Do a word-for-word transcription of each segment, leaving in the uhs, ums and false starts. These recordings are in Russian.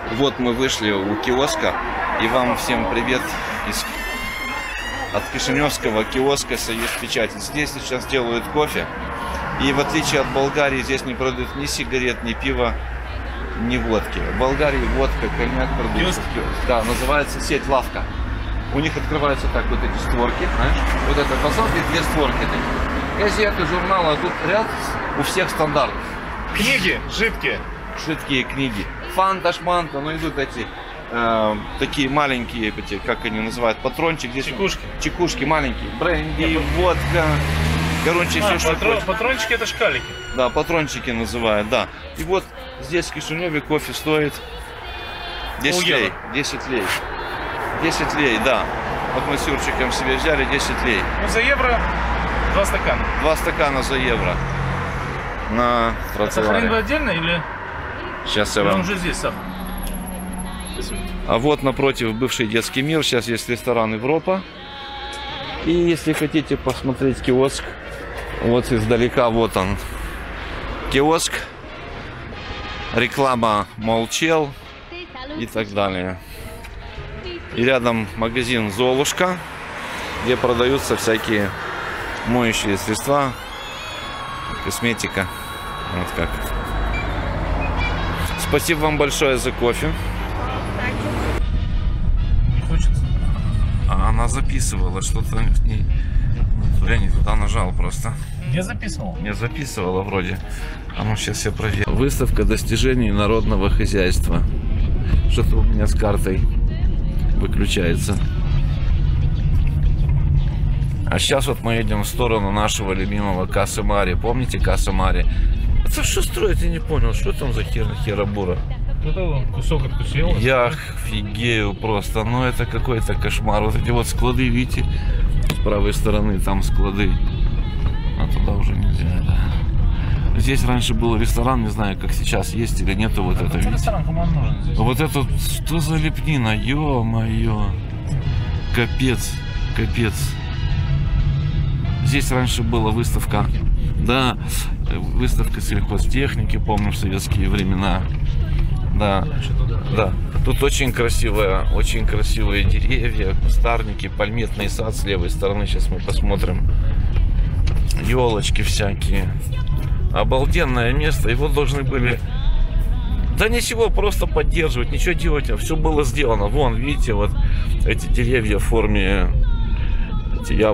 Вот мы вышли у киоска, и вам всем привет из... от кишиневского киоска «Союз Печати». Здесь сейчас делают кофе, и в отличие от Болгарии здесь не продают ни сигарет, ни пива, ни водки. В Болгарии водка, коньяк продаются. Да, называется сеть «Лавка». У них открываются так вот эти створки, знаешь? Вот это фасад и две створки. Газеты, журналы, а тут ряд у всех стандартов. Книги жидкие. Жидкие книги. Фанта, шманта, ну идут эти э, такие маленькие, эти, как они называют, патрончик. Здесь чекушки. Чекушки маленькие. Бренди, водка. Короче, а, все, патро... что патрончики это шкалики. Да, патрончики называют, да. И вот здесь в Кишиневе кофе стоит десять лей. десять лей. десять лей, да. Вот мы с Юрчиком себе взяли десять лей. Ну, за евро два стакана. Два стакана за евро. На тротуаре. Сахарин вы отдельно или... Сейчас я или вам... он уже здесь, сахар? А вот напротив бывший детский мир. Сейчас есть ресторан Европа. И если хотите посмотреть киоск, вот издалека вот он. Киоск. Реклама Молчел и так далее. И рядом магазин Золушка, где продаются всякие моющие средства, косметика. Вот как. Спасибо вам большое за кофе. Не хочется. А она записывала что-то. Я не туда нажал просто. Я записывал. Я записывала вроде. А ну сейчас я проверю. Выставка достижений народного хозяйства. Что-то у меня с картой выключается. А сейчас вот мы едем в сторону нашего любимого Кассы Мари. Помните Касса Мари? Это что строить, я не понял. Что там за хер херабура? Это кусок откусил. Я офигею просто. Ну это какой-то кошмар. Вот эти вот склады, видите? С правой стороны там склады. А туда уже нельзя, да. Здесь раньше был ресторан, не знаю, как сейчас есть или нету вот а это. Ресторан, кому он нужен здесь? Вот это, что за лепнина, ё-моё. Капец, капец. Здесь раньше была выставка, да, выставка сельхозтехники, помню, в советские времена. Да, да. Тут очень красивые, очень красивые деревья, кустарники, пальметный сад с левой стороны. Сейчас мы посмотрим. Елочки всякие. Обалденное место. Его должны были... Да ничего, просто поддерживать, ничего делать. Все было сделано. Вон, видите, вот эти деревья в форме... Эти я...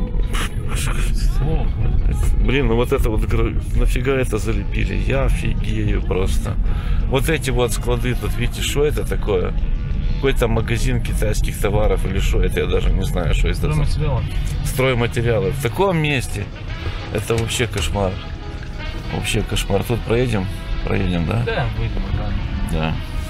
Блин, ну вот это вот... Нафига это залепили? Я офигею просто. Вот эти вот склады тут, видите, что это такое? Какой-то магазин китайских товаров или что? Это я даже не знаю, что это. Стройматериалы. Стройматериалы. В таком месте. Это вообще кошмар. Вообще кошмар. Тут проедем? Проедем, да? Да, выйдем. Да.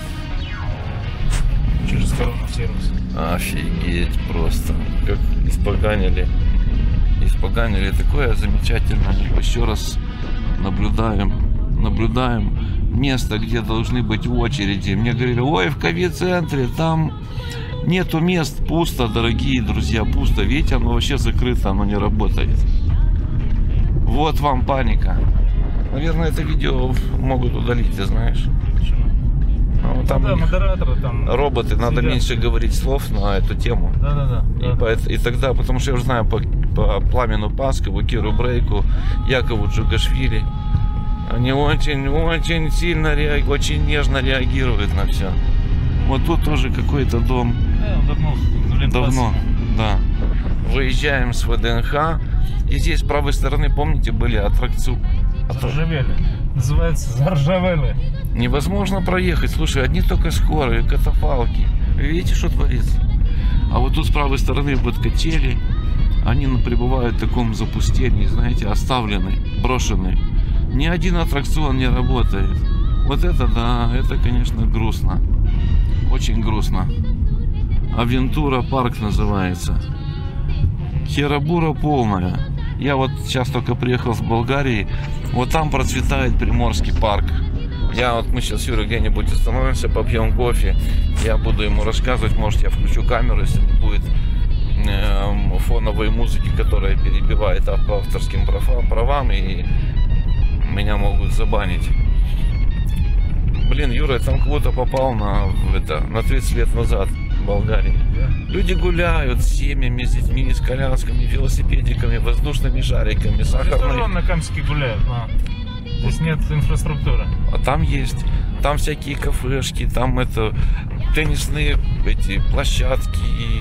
Через коронавирус. Офигеть просто. Как испоганили. Испоганили такое замечательное. Еще раз наблюдаем. Наблюдаем место, где должны быть в очереди. Мне говорили, ой, в ковид-центре там нету мест. Пусто, дорогие друзья, пусто. Видите, оно вообще закрыто, оно не работает. Вот вам паника. Наверное, это видео могут удалить, ты знаешь. Ну, там да, модераторы там. Роботы, сидят. Надо меньше говорить слов на эту тему. Да, да, да. И, да. По, и тогда, потому что я уже знаю по, по Пламену Паскову, Киру Брейку, Якову Джугашвили. Они очень-очень сильно, реаг... очень нежно реагируют на все. Вот тут тоже какой-то дом. Да, давно. Давно, да. Выезжаем с ВДНХ. И здесь с правой стороны, помните, были аттракции. Заржавели. Называется заржавели. Невозможно проехать. Слушай, одни только скорые, катафалки. Вы видите, что творится? А вот тут с правой стороны вот качели. Они пребывают в таком запустении, знаете, оставлены, брошены. Ни один аттракцион не работает. Вот это да, это, конечно, грустно. Очень грустно. Авентура парк называется. Херабура полная. Я вот сейчас только приехал с Болгарии. Вот там процветает Приморский парк. Я вот, мы сейчас с Юрой где-нибудь остановимся, попьем кофе. Я буду ему рассказывать, может я включу камеру, если не будет э, фоновой музыки, которая перебивает по авторским правам, и меня могут забанить. Блин, Юра, я там кого-то попал на, в это, на тридцать лет назад в Болгарии. Люди гуляют с семьями, с детьми, с колясками, велосипедиками, воздушными шариками, Здесь тоже сахарной. на Камске гуляют, но здесь нет инфраструктуры. А там есть, там всякие кафешки, там это теннисные эти площадки.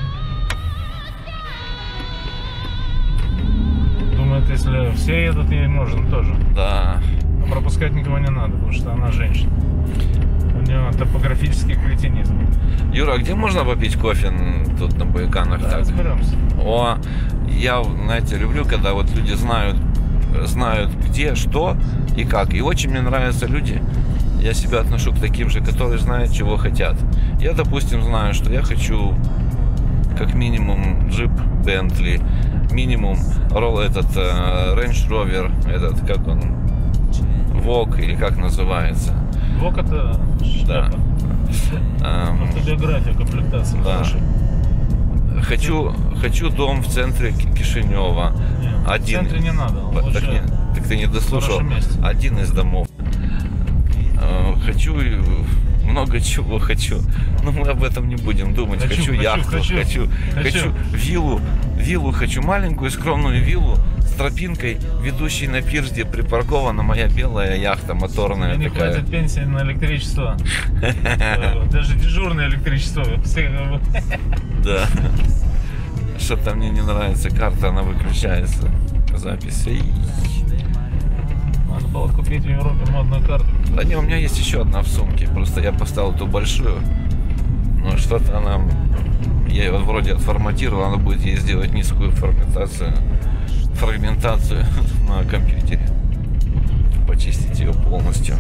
Думают, если все едут, ей можно тоже. Да. А пропускать никого не надо, потому что она женщина. У нее топографический кретинизм. Юра, а где можно попить кофе н- тут на Байканах? Да, Так? разберемся. О, я, знаете, люблю, когда вот люди знают, знают где, что и как. И очень мне нравятся люди, я себя отношу к таким же, которые знают, чего хотят. Я, допустим, знаю, что я хочу как минимум джип Бентли, минимум ролл этот э, Range Rover, этот, как он, Вог или как называется. Вок это шляпа. Эм, Автобиография, комплектация. Да. Хорошая. хочу, хочу дом в центре Ки- Кишинева. Не, Один. В центре не надо. Ба- Лучше Так, не- так ты не дослушал. хорошем месте. Один из домов. Э, Хочу э, много чего хочу. Но мы об этом не будем думать. Хочу, Хочу, хочу, яхту, хочу, хочу, хочу, хочу. виллу, виллу хочу, маленькую скромную виллу с тропинкой, ведущей на пирс, где припаркована моя белая яхта моторная Мне не такая. хватит пенсии на электричество. Э, Даже дежурное электричество. Все, э, Да. Что-то мне не нравится. Карта, она выключается. Запись. Ай. Надо было купить в Европе модную карту. Да не, у меня есть еще одна в сумке. Просто я поставил ту большую. Но что-то она... Я ее вроде отформатировал. Надо будет ей сделать низкую фрагментацию. Фрагментацию на компьютере. Почистить ее полностью.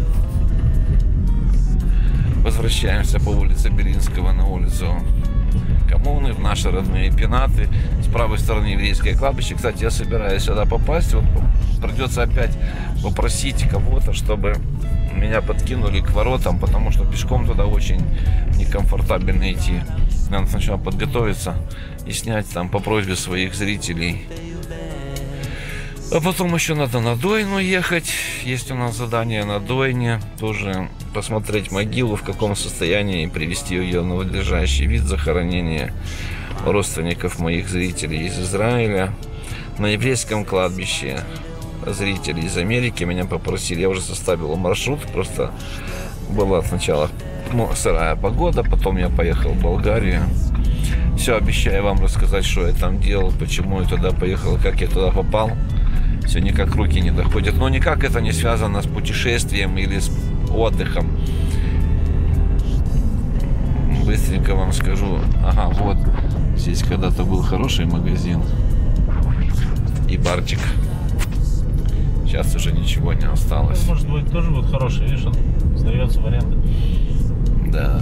Возвращаемся по улице Белинского на улицу Коммуны, в наши родные Пенаты. С правой стороны еврейское кладбище. Кстати, я собираюсь сюда попасть. Вот придется опять попросить кого-то, чтобы меня подкинули к воротам, потому что пешком туда очень некомфортабельно идти. Надо сначала подготовиться и снять там по просьбе своих зрителей. А потом еще надо на Дойну ехать. Есть у нас задание на Дойне. Тоже посмотреть могилу, в каком состоянии, и привести ее в надлежащий вид захоронения родственников моих зрителей из Израиля. На еврейском кладбище зрители из Америки меня попросили. Я уже составил маршрут. Просто была сначала ну, сырая погода. Потом я поехал в Болгарию. Все, обещаю вам рассказать, что я там делал, почему я туда поехал, как я туда попал. Все никак руки не доходят. Но никак это не связано с путешествием или с отдыхом. Быстренько вам скажу. Ага, вот. Здесь когда-то был хороший магазин. И барчик. Сейчас уже ничего не осталось. Может быть, тоже будет хороший, видишь, он сдается в аренду. Да.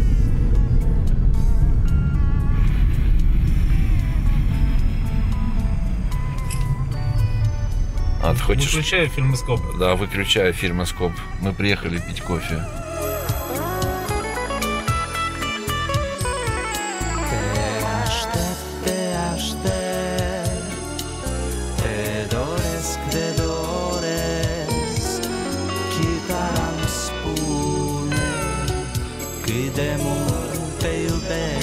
Отходишь? Выключаю фильмоскоп. Да, выключаю фильмоскоп. Мы приехали пить кофе. Cât de mult te iubesc.